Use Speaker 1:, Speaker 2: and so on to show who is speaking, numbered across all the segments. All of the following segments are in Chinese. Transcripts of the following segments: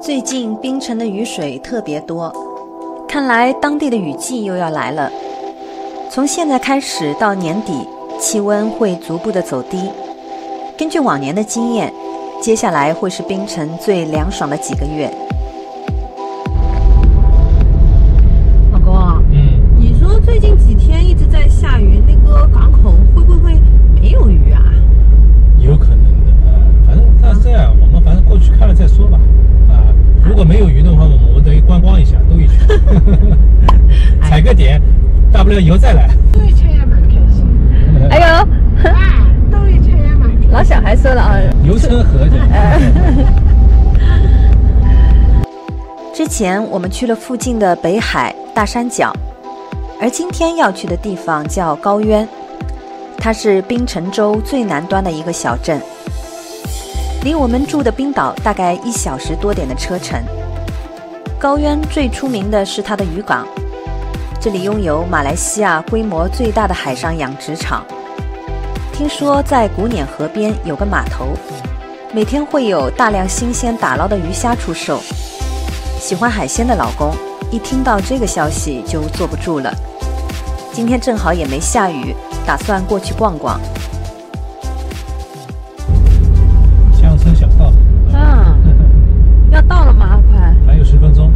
Speaker 1: 最近槟城的雨水特别多，看来当地的雨季又要来了。从现在开始到年底，气温会逐步的走低。根据往年的经验，接下来会是槟城最凉爽的几个月。
Speaker 2: 老公，你说最近几天一直在下雨，那个港口会不会没有鱼啊？
Speaker 3: 有可能的反正它这样，我们反正过去看了再说吧。如果没有鱼的话，我们等于观光一下，兜一圈，踩个点，大不了以后再来。
Speaker 4: 兜一圈也蛮开心。
Speaker 2: 哎呦，
Speaker 4: 兜一圈也蛮开心。
Speaker 2: 老小孩说了啊，
Speaker 3: 游车河的。
Speaker 1: 之前我们去了附近的北海、大山脚，而今天要去的地方叫高渊，它是槟城州最南端的一个小镇。离我们住的冰岛大概1小时多点的车程。高渊最出名的是它的渔港，这里拥有马来西亚规模最大的海上养殖场。听说在古碾河边有个码头，每天会有大量新鲜打捞的鱼虾出售。喜欢海鲜的老公一听到这个消息就坐不住了。今天正好也没下雨，打算过去逛逛。
Speaker 3: 乡村小道。
Speaker 2: 要到了吗？快，
Speaker 3: 还有10分钟。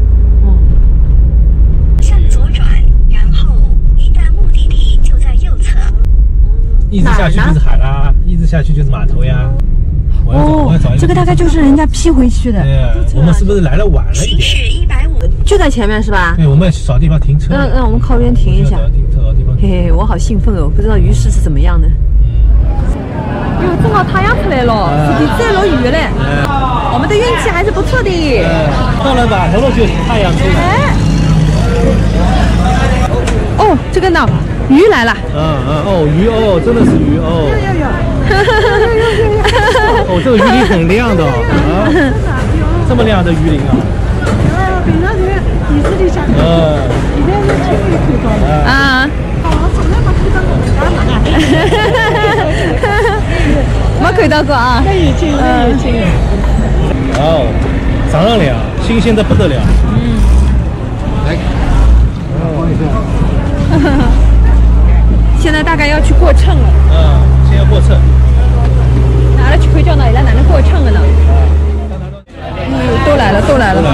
Speaker 5: 向左转，然后一旦目的地就在右侧。
Speaker 3: 一直下去就是海啦，一直下去就是码头呀。我要找一个。
Speaker 2: 这个大概就是人家批回去的。
Speaker 3: 对，我们是不是来了晚了一
Speaker 5: 行驶
Speaker 3: 点？
Speaker 5: 150。
Speaker 2: 就在前面是吧？
Speaker 3: 对，我们找地方停车。
Speaker 2: 我们靠边停一下。
Speaker 3: 找地方。
Speaker 2: 嘿嘿，我好兴奋哦，不知道鱼市是怎么样的。哟，正好太阳出来了，这里再落雨嘞。我们的运气还是不错的。
Speaker 3: 到了码头了就太阳出来。
Speaker 2: 哦，这个呢，鱼来了。
Speaker 3: 鱼哦，真的是鱼哦。哦，这个鱼鳞很亮的这么亮的鱼鳞啊。
Speaker 4: 平常是电视里下看，现在是亲眼看到的。我从来没看到过这样
Speaker 2: 没看到过啊。
Speaker 4: 那也亲，那也亲。
Speaker 3: 长上脸，新鲜的不得了。来，
Speaker 2: 现在大概要去过秤了。
Speaker 3: 先要过秤。
Speaker 2: 哪里去看叫哪里来，哪能过秤了呢？都来了，都来了。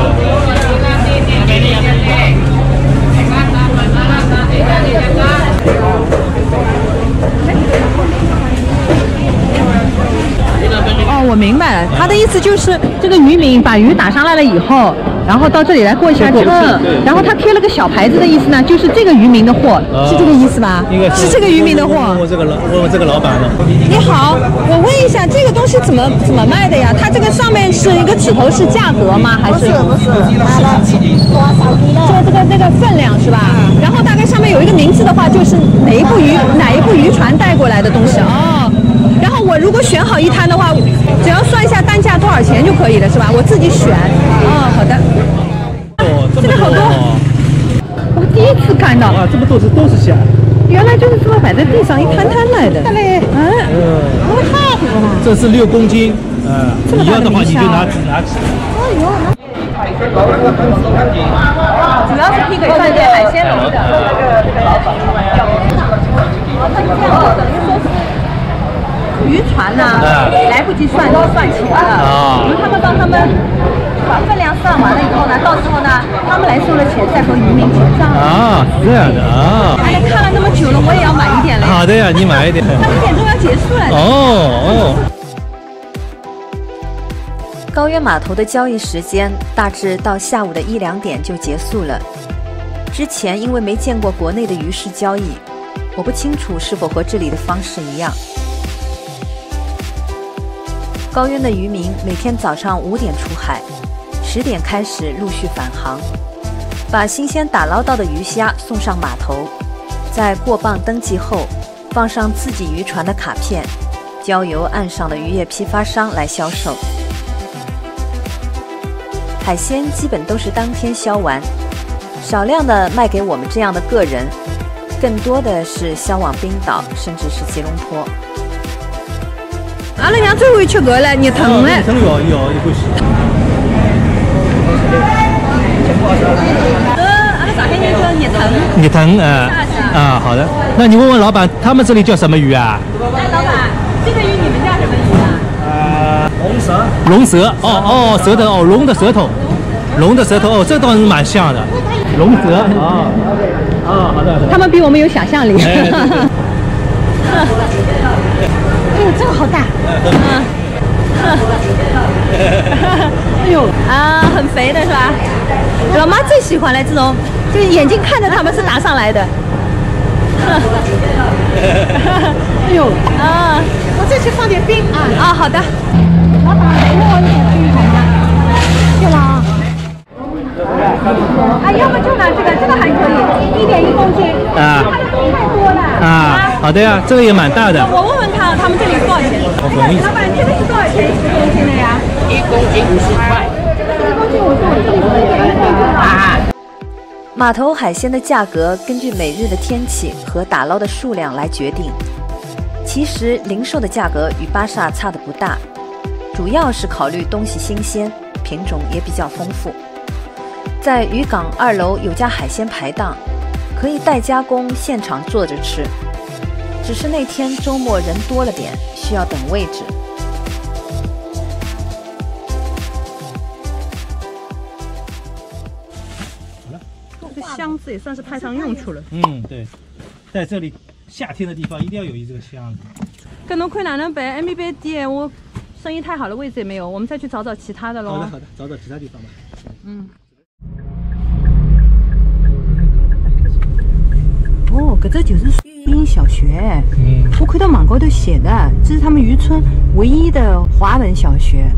Speaker 2: 哦，我明白了，他的意思就是这个渔民把鱼打上来了以后，然后到这里来过一下秤，然后他贴了个小牌子的意思呢，就是这个渔民的货，是这个意思吧？
Speaker 3: 应该
Speaker 2: 是这个渔民的货。
Speaker 3: 问问这个老板了。
Speaker 2: 你好，我问一下，这个东西怎么卖的呀？它这个上面是一个指头是价格吗？还是
Speaker 4: 不是，拿了多少斤了？
Speaker 2: 就这个分量是吧？然后大概上面有一个名字的话，就是哪一部渔船带过来的东西哦。然后我如果选好一摊的话，只要算一下单价多少钱就可以了，是吧？我自己选。好的。这个好多，我第一次看到。
Speaker 3: 这么多都是虾。
Speaker 2: 原来就是这么摆在地上一摊摊来的。
Speaker 3: 这是6公斤。你要的话你就拿起。
Speaker 2: 主要是批给饭店海鲜楼的。等于说是渔船呢，来不及算就算钱了。因为他们帮他们把分量算完了以后呢，到时候呢，他们来收了钱再和渔民结账。
Speaker 3: 是这样的
Speaker 2: 哎，看了那么久了，我也要买一点嘞。
Speaker 3: 好的呀，你买一点。
Speaker 2: 他1点钟要结束了。
Speaker 1: 高渊码头的交易时间大致到下午的1、2点就结束了。之前因为没见过国内的鱼市交易，我不清楚是否和这里的方式一样。高渊的渔民每天早上5点出海，10点开始陆续返航，把新鲜打捞到的鱼虾送上码头，在过磅登记后，放上自己渔船的卡片，交由岸上的渔业批发商来销售。海鲜基本都是当天销完，少量的卖给我们这样的个人，更多的是销往冰岛，甚至是吉隆坡。
Speaker 2: 阿拉娘最后一吃个了，热腾了。
Speaker 3: 热腾有一回事。
Speaker 2: 阿拉上海人叫热腾。
Speaker 3: 热腾啊，好的。那你问问老板，他们这里叫什么鱼啊？
Speaker 2: 哎，老板，这个鱼你们叫什么鱼啊？
Speaker 3: 龙蛇。龙蛇，哦，舌头哦，龙的舌头，龙的舌头哦，这倒是蛮像的。龙蛇啊，好的。
Speaker 2: 他们比我们有想象力。
Speaker 3: 哎，
Speaker 2: 这个好大。哎呦啊，很肥的是吧？老妈最喜欢了这种，就是眼睛看着他们是打上来的。哎呦啊！
Speaker 4: 我再去放点冰啊！
Speaker 2: 好的。
Speaker 4: 老板，给我一点冰好吗？对吧？
Speaker 2: 啊，要么就拿这个还可以，1.1公斤。
Speaker 3: 啊，
Speaker 2: 它的冰太多了。
Speaker 3: 好的呀，这个也蛮大的。
Speaker 2: 我问问他们这里多少钱？老板，这个是多少钱1公斤的呀？1公斤50块。这个1公斤50，这里是1.1公斤啊。
Speaker 1: 码头海鲜的价格根据每日的天气和打捞的数量来决定。其实零售的价格与巴萨差的不大，主要是考虑东西新鲜，品种也比较丰富。在渔港2楼有家海鲜排档，可以代加工，现场做着吃。只是那天周末人多了点，需要等位置。
Speaker 2: 这箱子也算是派上用处了。
Speaker 3: 对，在这里夏天的地方一定要有这个箱子。
Speaker 2: 跟侬看哪能办？还没办店，我生意太好了，位置也没有，我们再去找找其他的喽。
Speaker 3: 好的，找找其他地方吧。
Speaker 2: 哦，这就是育英小学。我看到网高头写的，这是他们渔村唯一的华文小学。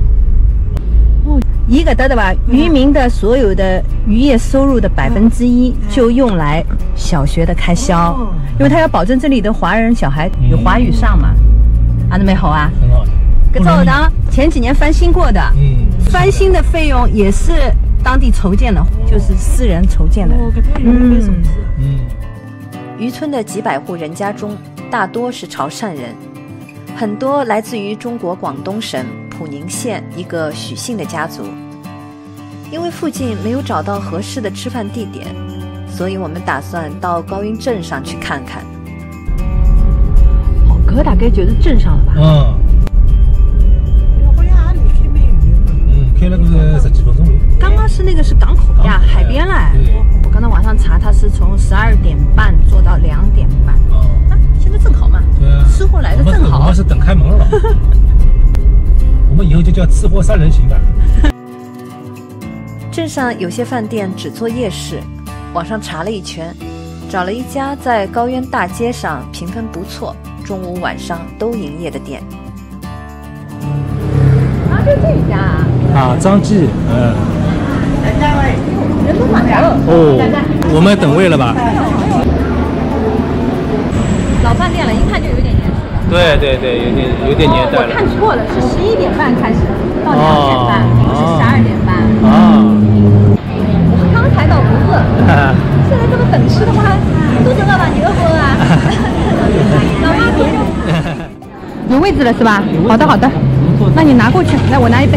Speaker 2: 一个对吧？渔民的所有的渔业收入的1%就用来小学的开销，因为他要保证这里的华人小孩有华语上嘛。那没好啊？
Speaker 3: 很好。
Speaker 2: 这澡堂前几年翻新过的，翻新的费用也是当地筹建的，就是私人筹建的。
Speaker 1: 渔村的几百户人家中，大多是潮汕人，很多来自于中国广东省普宁县一个许姓的家族。因为附近没有找到合适的吃饭地点，所以我们打算到高云镇上去看看。
Speaker 2: 这大概就是镇上了吧？
Speaker 3: 开了个10几分钟路。
Speaker 2: 刚刚是那个是港口呀，海边嘞。我刚才网上查，它是从12点半做到2点半。现在正好嘛。对啊。吃货来的正好。
Speaker 3: 我们是等开门了。我们以后就叫吃货3人行吧。
Speaker 1: 镇上有些饭店只做夜市，网上查了一圈，找了一家在高渊大街上评分不错，中午晚上都营业的店。
Speaker 2: 就这一家啊？
Speaker 3: 张记，
Speaker 2: 人都满了。
Speaker 3: 我们等位了吧？
Speaker 2: 老饭店了，一看就有点年数了。
Speaker 3: 对，有点年代了。
Speaker 2: 我看错了，是11点半开始，到2点半，不是12点半。我们刚才倒不饿，现在这么等吃的话，肚子饿吧？你饿不饿啊？老妈多久？有位置了是吧？好的，那你拿过去，来我拿一杯。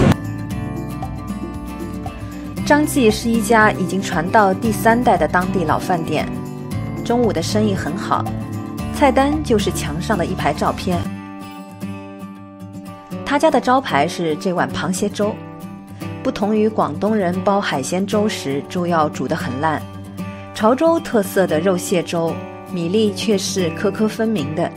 Speaker 1: 张记是一家已经传到第3代的当地老饭店，中午的生意很好，菜单就是墙上的一排照片。他家的招牌是这碗螃蟹粥，不同于广东人煲海鲜粥时粥要煮得很烂，潮州特色的肉蟹粥米粒却是颗颗分明的。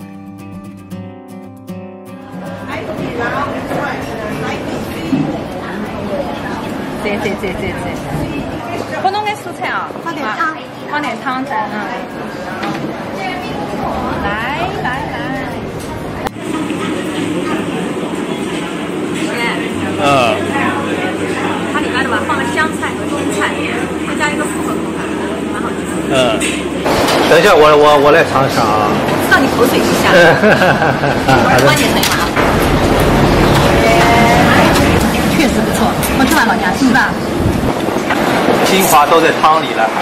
Speaker 2: 对，不弄点蔬菜啊，放点汤，来。它里面的吧放了香菜和中菜，再加一个复合口感，蛮好吃。
Speaker 3: 等一下，我来尝一下啊。
Speaker 2: 知道你口水一下。关键声音啊。确实不错，好吃吧，老娘是吧？
Speaker 3: 精华都在汤里了。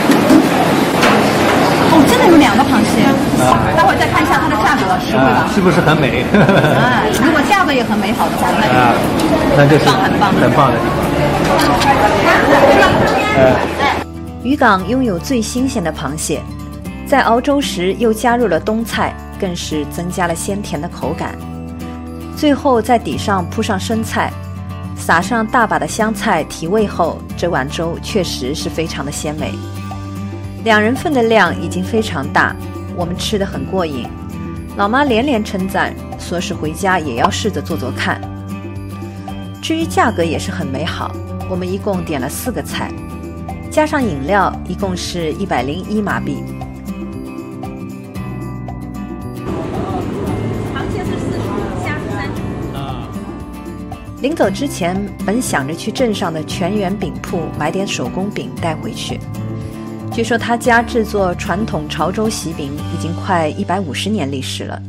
Speaker 2: 真的有2个螃蟹。待会儿再看一下它的价格，实惠吧？
Speaker 3: 是不是很美？
Speaker 2: 如果价格也很美好的话，
Speaker 3: 那就是
Speaker 2: 很棒的。
Speaker 1: 渔港拥有最新鲜的螃蟹，在熬粥时又加入了冬菜，更是增加了鲜甜的口感。最后在底上铺上生菜，撒上大把的香菜提味后，这碗粥确实是非常的鲜美。2人份的量已经非常大，我们吃得很过瘾。老妈连连称赞，说是回家也要试着做做看。至于价格也是很美好，我们一共点了4个菜，加上饮料一共是101马币。螃蟹是40，虾是30。临走之前，本想着去镇上的全源饼铺买点手工饼带回去。据说他家制作传统潮州喜饼已经快150年历史了。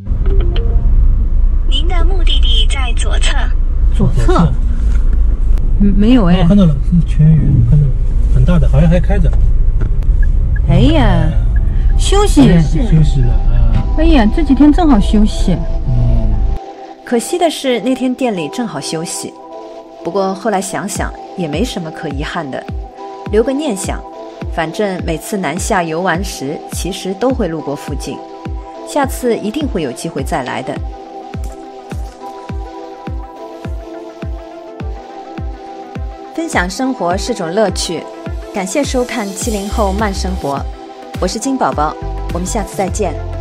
Speaker 5: 您的目的地在左侧。
Speaker 2: 左侧？没有哎。
Speaker 3: 看到了，是全源，看到了，很大的，好像还开着。
Speaker 2: 哎呀，休息
Speaker 3: 了啊！
Speaker 2: 哎呀，这几天正好休息。
Speaker 1: 可惜的是那天店里正好休息，不过后来想想也没什么可遗憾的，留个念想。反正每次南下游玩时，其实都会路过附近，下次一定会有机会再来的。分享生活是种乐趣，感谢收看70后慢生活，我是金宝宝，我们下次再见。